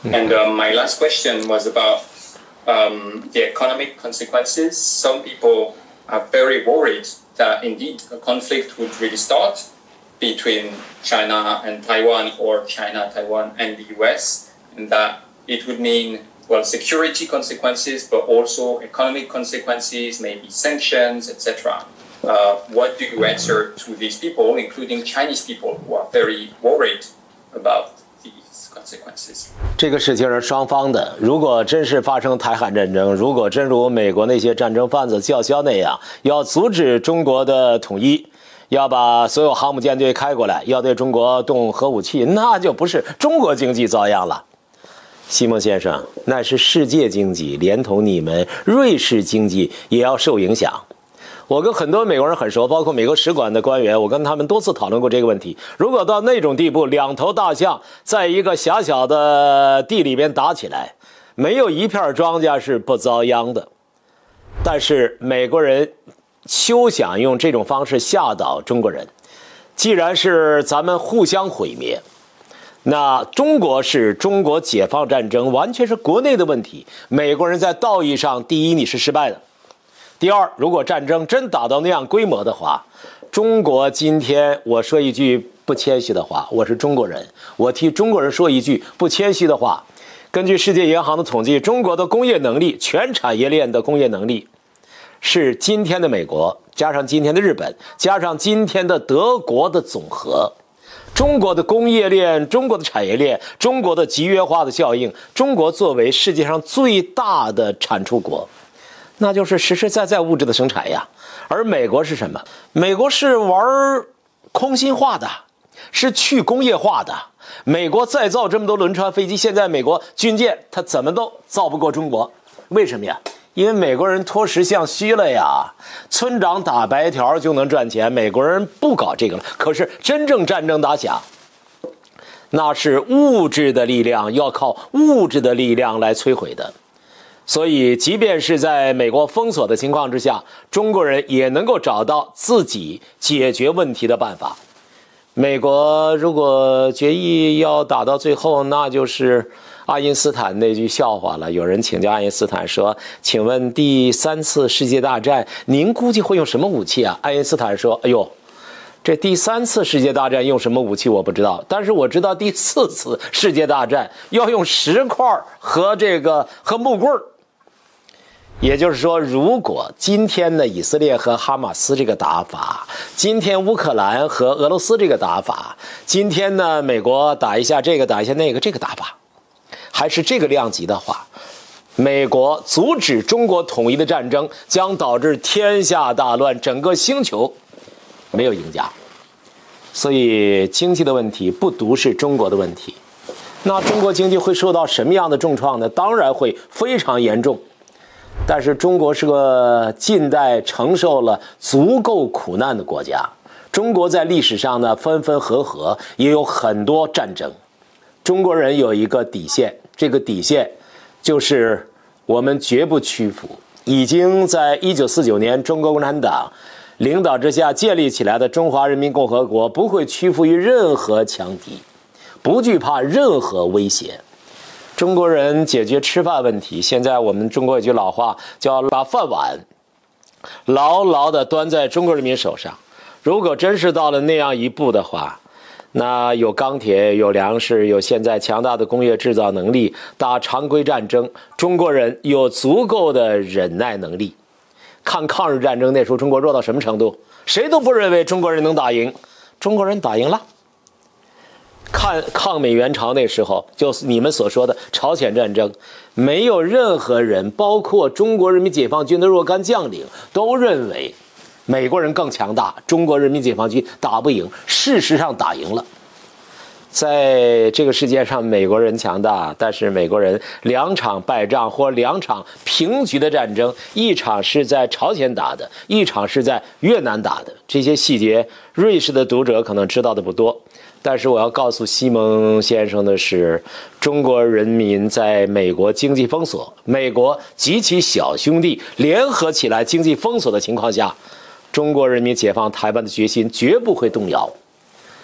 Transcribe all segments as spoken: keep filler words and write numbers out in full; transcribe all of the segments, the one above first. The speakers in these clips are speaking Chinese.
And uh, my last question was about um, the economic consequences. Some people are very worried that indeed a conflict would really start between China and Taiwan, or China, Taiwan, and the U S, and that it would mean, well, security consequences, but also economic consequences, maybe sanctions, et cetera. Uh, what do you answer to these people, including Chinese people who are very worried about these consequences? 这个事情是双方的。如果真是发生台海战争，如果真如美国那些战争贩子叫嚣那样，要阻止中国的统一，要把所有航母舰队开过来，要对中国动核武器，那就不是中国经济遭殃了。西蒙先生，那是世界经济，连同你们瑞士经济也要受影响。我跟很多美国人很熟，包括美国使馆的官员，我跟他们多次讨论过这个问题。如果到那种地步，两头大象在一个狭小的地里边打起来，没有一片庄稼是不遭殃的。但是美国人休想用这种方式吓倒中国人。既然是咱们互相毁灭，那中国是中国解放战争完全是国内的问题。美国人在道义上，第一，你是失败的。第二，如果战争真打到那样规模的话，中国今天，我说一句不谦虚的话，我是中国人，我替中国人说一句不谦虚的话。根据世界银行的统计，中国的工业能力，全产业链的工业能力，是今天的美国加上今天的日本加上今天的德国的总和。中国的工业链，中国的产业链，中国的集约化的效应，中国作为世界上最大的产出国，那就是实实在在物质的生产呀。而美国是什么？美国是玩空心化的，是去工业化的。美国再造这么多轮船飞机，现在美国军舰它怎么都造不过中国，为什么呀？因为美国人脱实向虚了呀，村长打白条就能赚钱，美国人不搞这个了。可是真正战争打响，那是物质的力量，要靠物质的力量来摧毁的。所以即便是在美国封锁的情况之下，中国人也能够找到自己解决问题的办法。美国如果决议要打到最后，那就是爱因斯坦那句笑话了。有人请教爱因斯坦说，请问第三次世界大战您估计会用什么武器啊？爱因斯坦说，哎呦，这第三次世界大战用什么武器我不知道，但是我知道第四次世界大战要用石块和这个和木棍儿。也就是说，如果今天的以色列和哈马斯这个打法，今天乌克兰和俄罗斯这个打法，今天呢美国打一下这个打一下那个这个打法，还是这个量级的话，美国阻止中国统一的战争将导致天下大乱，整个星球没有赢家。所以经济的问题不独是中国的问题。那中国经济会受到什么样的重创呢？当然会非常严重。但是中国是个近代承受了足够苦难的国家，中国在历史上呢分分合合，也有很多战争。中国人有一个底线，这个底线就是我们绝不屈服。已经在一九四九年中国共产党领导之下建立起来的中华人民共和国不会屈服于任何强敌，不惧怕任何威胁。中国人解决吃饭问题，现在我们中国有句老话叫把饭碗牢牢地端在中国人民手上。如果真是到了那样一步的话，那有钢铁，有粮食，有现在强大的工业制造能力，打常规战争，中国人有足够的忍耐能力。看抗日战争那时候中国弱到什么程度，谁都不认为中国人能打赢，中国人打赢了。看抗美援朝那时候，就是你们所说的朝鲜战争，没有任何人，包括中国人民解放军的若干将领，都认为美国人更强大，中国人民解放军打不赢。事实上打赢了。在这个世界上，美国人强大，但是美国人两场败仗或两场平局的战争，一场是在朝鲜打的，一场是在越南打的。这些细节，瑞士的读者可能知道的不多。但是我要告诉西蒙先生的是，中国人民在美国经济封锁，美国及其小兄弟联合起来经济封锁的情况下，中国人民解放台湾的决心绝不会动摇。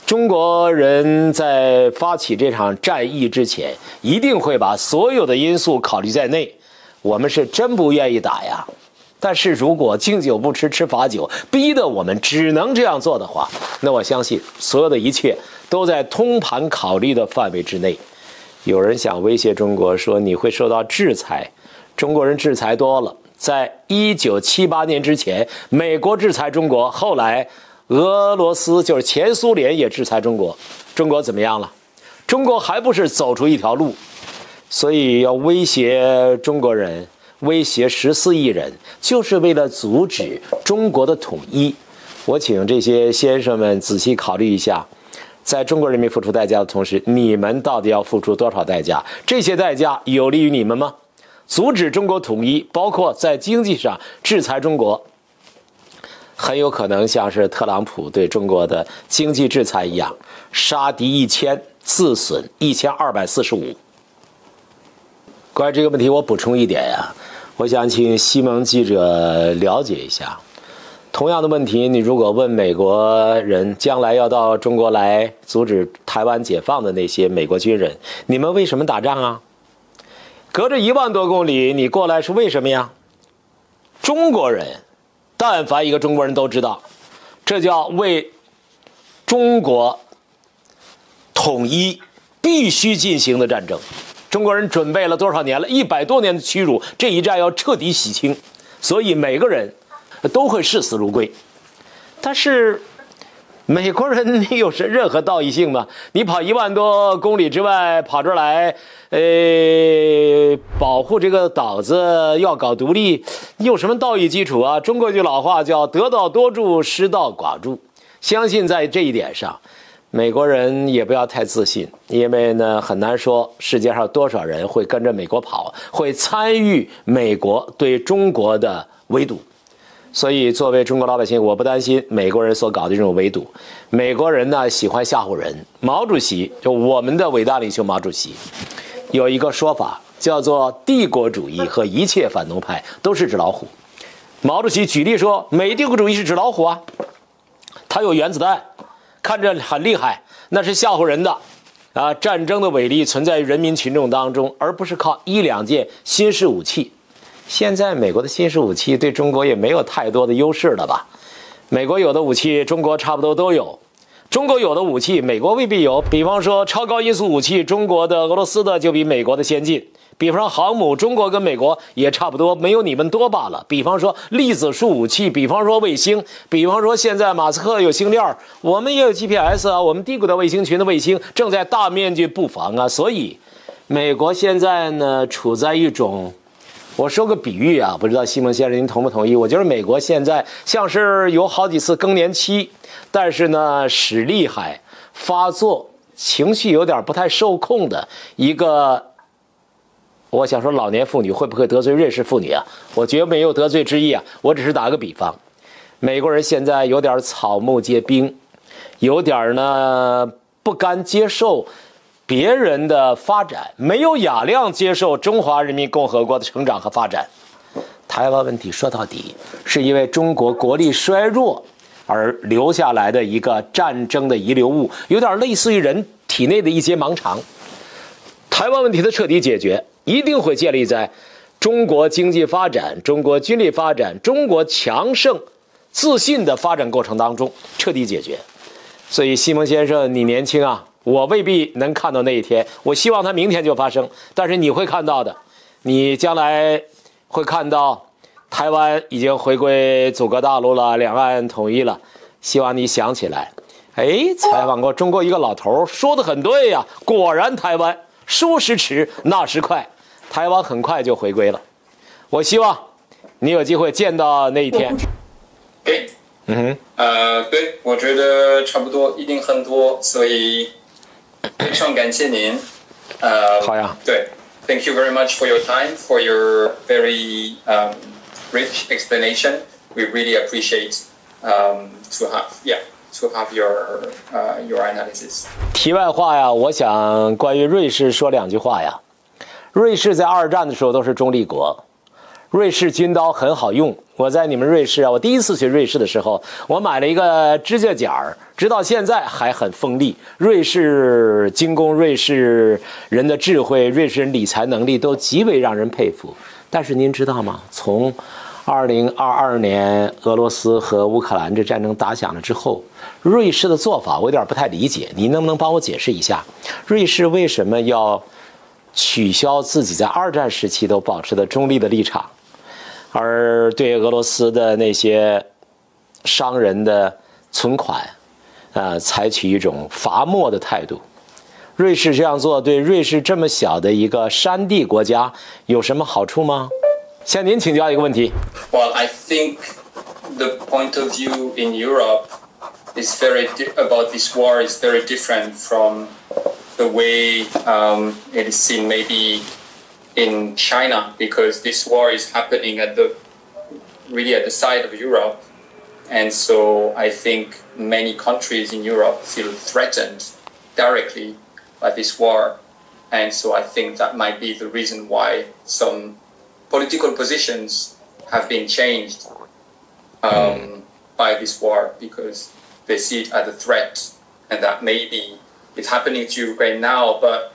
中国人在发起这场战役之前，一定会把所有的因素考虑在内。我们是真不愿意打呀，但是如果敬酒不吃吃罚酒，逼得我们只能这样做的话，那我相信所有的一切都在通盘考虑的范围之内。有人想威胁中国说你会受到制裁，中国人制裁多了，在一九七八年之前，美国制裁中国，后来俄罗斯就是前苏联也制裁中国，中国怎么样了？中国还不是走出一条路？所以要威胁中国人，威胁十四亿人，就是为了阻止中国的统一。我请这些先生们仔细考虑一下，在中国人民付出代价的同时，你们到底要付出多少代价？这些代价有利于你们吗？阻止中国统一，包括在经济上制裁中国，很有可能像是特朗普对中国的经济制裁一样，杀敌一千，自损一千二百四十五。关于这个问题，我补充一点呀，我想请西蒙记者了解一下。同样的问题，你如果问美国人将来要到中国来阻止台湾解放的那些美国军人，你们为什么打仗啊？隔着一万多公里，你过来是为什么呀？中国人，但凡一个中国人都知道，这叫为中国统一必须进行的战争。中国人准备了多少年了？一百多年的屈辱，这一战要彻底洗清，所以每个人都会视死如归。但是美国人你有是任何道义性吗？你跑一万多公里之外跑这来，呃，保护这个岛子，要搞独立，你有什么道义基础啊？中国一句老话叫得道多助，失道寡助。相信在这一点上，美国人也不要太自信，因为呢很难说世界上多少人会跟着美国跑，会参与美国对中国的围堵。所以作为中国老百姓，我不担心美国人所搞的这种围堵。美国人呢喜欢吓唬人。毛主席，就我们的伟大领袖毛主席，有一个说法叫做帝国主义和一切反动派都是纸老虎。毛主席举例说，美帝国主义是纸老虎啊，它有原子弹，看着很厉害，那是吓唬人的啊！战争的伟力存在于人民群众当中，而不是靠一两件新式武器。现在美国的新式武器对中国也没有太多的优势了吧？美国有的武器，中国差不多都有；中国有的武器，美国未必有。比方说超高音速武器，中国的、俄罗斯的就比美国的先进。比方说航母，中国跟美国也差不多，没有你们多罢了。比方说粒子束武器，比方说卫星，比方说现在马斯克有星链，我们也有 G P S 啊，我们低轨道卫星群的卫星正在大面积布防啊。所以美国现在呢处在一种，我说个比喻啊，不知道西蒙先生您同不同意？我觉得美国现在像是有好几次更年期，但是呢使厉害、发作、情绪有点不太受控的一个。我想说老年妇女会不会得罪瑞士妇女啊？我绝没有得罪之意啊，我只是打个比方。美国人现在有点草木皆兵，有点呢不甘接受别人的发展，没有雅量接受中华人民共和国的成长和发展。台湾问题说到底是因为中国国力衰弱而留下来的一个战争的遗留物，有点类似于人体内的一些盲肠。台湾问题的彻底解决一定会建立在中国经济发展、中国军力发展、中国强盛、自信的发展过程当中彻底解决。所以西蒙先生，你年轻啊，我未必能看到那一天，我希望它明天就发生，但是你会看到的。你将来会看到台湾已经回归祖国大陆了，两岸统一了。希望你想起来，哎，采访过中国一个老头说的很对呀，果然台湾说时迟那时快，台湾很快就回归了。我希望你有机会见到那一天。 对， 嗯哼， 呃，对，我觉得差不多，一定很多，所以非常感谢您。呃， 好呀， 对 ，Thank you very much for your time, for your very um, rich explanation. We really appreciate um, to have, yeah. to have your uh, your analysis. 题外话呀，我想关于瑞士说两句话呀。瑞士在二战的时候都是中立国， 瑞士军刀很好用。我在你们瑞士啊，我第一次去瑞士的时候，我买了一个指甲剪儿，直到现在还很锋利。瑞士精工，瑞士人的智慧，瑞士人理财能力都极为让人佩服。但是您知道吗？从二零二二年俄罗斯和乌克兰这战争打响了之后，瑞士的做法我有点不太理解，你能不能帮我解释一下，瑞士为什么要取消自己在二战时期都保持的中立的立场，而对俄罗斯的那些商人的存款，呃，采取一种罚没的态度？瑞士这样做对瑞士这么小的一个山地国家有什么好处吗？向您请教一个问题。 Well, I think the point of view in Europe is very di- about this war is very different from the way um, it is seen maybe in China, because this war is happening at the really at the side of Europe, and so I think many countries in Europe feel threatened directly by this war, and so I think that might be the reason why some political positions have been changed um, by this war, because they see it as a threat, and that maybe it's happening to Ukraine now, but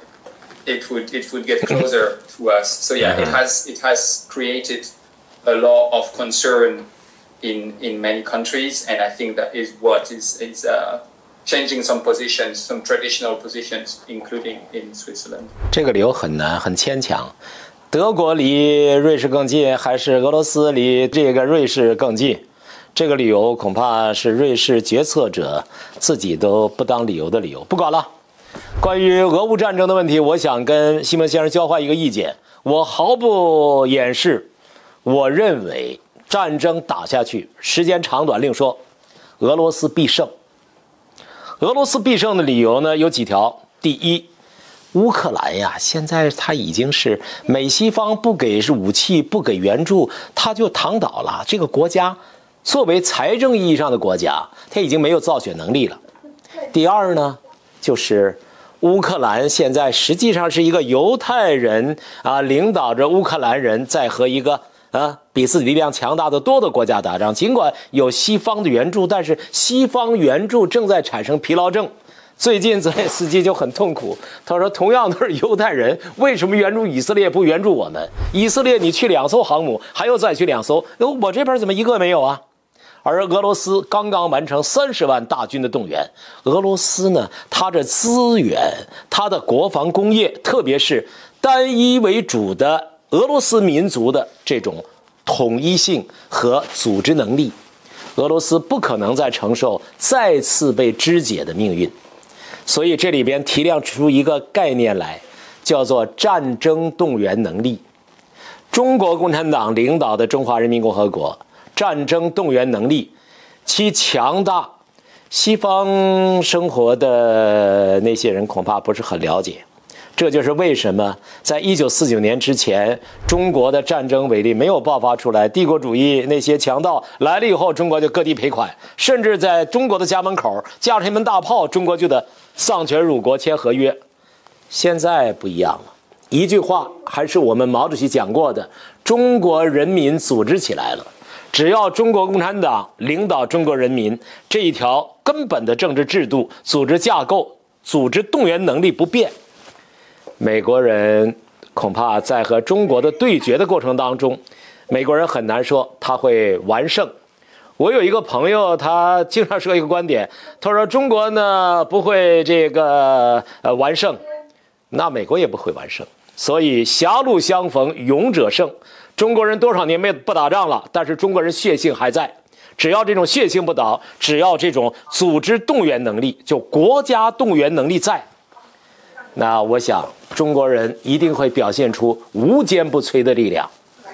it would it would get closer to us. So yeah, it has it has created a lot of concern in in many countries, and I think that is what is is uh, changing some positions, some traditional positions, including in Switzerland. 这个理由很难，很牵强。德国离瑞士更近，还是俄罗斯离这个瑞士更近？这个理由恐怕是瑞士决策者自己都不当理由的理由。不管了，关于俄乌战争的问题，我想跟西蒙先生交换一个意见。我毫不掩饰，我认为战争打下去，时间长短另说，俄罗斯必胜。俄罗斯必胜的理由呢有几条。第一，乌克兰呀，现在它已经是美西方不给武器、不给援助，它就躺倒了。这个国家作为财政意义上的国家，它已经没有造血能力了。第二呢，就是乌克兰现在实际上是一个犹太人啊领导着乌克兰人在和一个啊比自己力量强大的多的国家打仗。尽管有西方的援助，但是西方援助正在产生疲劳症。最近泽连斯基就很痛苦，他说同样都是犹太人，为什么援助以色列不援助我们？以色列你去两艘航母，还要再去两艘，我这边怎么一个没有啊？而俄罗斯刚刚完成三十万大军的动员，俄罗斯呢，它的资源，它的国防工业，特别是单一为主的俄罗斯民族的这种统一性和组织能力，俄罗斯不可能再承受再次被肢解的命运。所以这里边提炼出一个概念来，叫做战争动员能力。中国共产党领导的中华人民共和国战争动员能力其强大，西方生活的那些人恐怕不是很了解。这就是为什么在一九四九年之前，中国的战争威力没有爆发出来，帝国主义那些强盗来了以后，中国就割地赔款，甚至在中国的家门口架上一门大炮，中国就得丧权辱国签合约。现在不一样了，一句话还是我们毛主席讲过的，中国人民组织起来了，只要中国共产党领导中国人民，这一条根本的政治制度、组织架构、组织动员能力不变，美国人恐怕在和中国的对决的过程当中，美国人很难说他会完胜。我有一个朋友，他经常说一个观点，他说中国呢不会这个呃完胜，那美国也不会完胜。所以狭路相逢勇者胜，中国人多少年没不打仗了，但是中国人血性还在。只要这种血性不倒，只要这种组织动员能力，就国家动员能力在，那我想中国人一定会表现出无坚不摧的力量。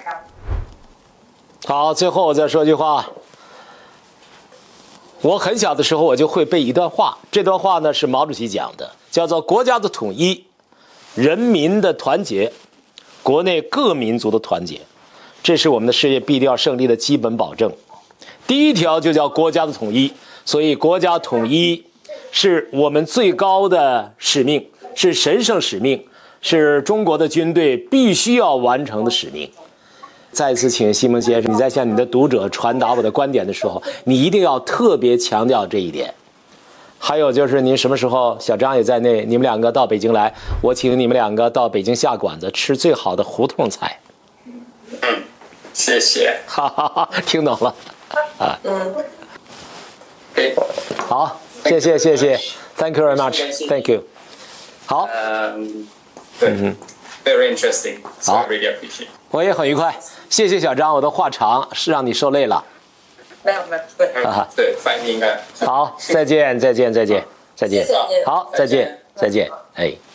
好，最后我再说句话。我很小的时候我就会背一段话，这段话呢是毛主席讲的，叫做国家的统一，人民的团结，国内各民族的团结，这是我们的事业必定要胜利的基本保证。第一条就叫国家的统一，所以国家统一是我们最高的使命，是神圣使命，是中国的军队必须要完成的使命。 再次请西蒙先生，你在向你的读者传达我的观点的时候，你一定要特别强调这一点。还有就是您什么时候，小张也在内，你们两个到北京来，我请你们两个到北京下馆子吃最好的胡同菜。 嗯，谢谢。 哈哈哈，听懂了。啊， 嗯， 对， 好，谢谢谢谢 ，Thank you very much，Thank you。好， 嗯，对，very interesting，so I really appreciate。 我也很愉快，谢谢小张，我的话长是让你受累了。 没有没有，对， 嗯，对，反应应该。 好，再见再见再见再见，好，再见再见，哎。